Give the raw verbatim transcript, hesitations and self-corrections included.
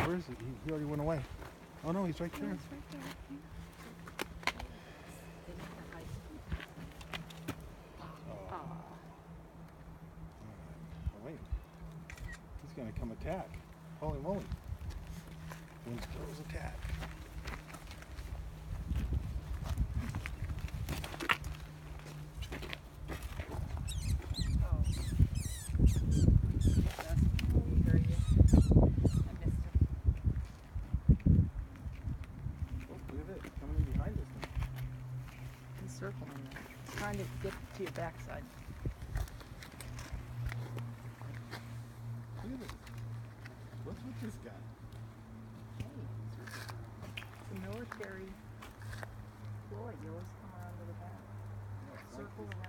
Where is he? He, he already went away. Oh no, he's right there. Oh, he's right there. Oh. Oh, wait. He's gonna come attack. Holy moly. Wind Squirrel's attack. Circling there. It's trying to get to your backside. Look at this. What's with this guy? Hey, it's a military ploy. You always come around to the back. Yeah, Circle like around.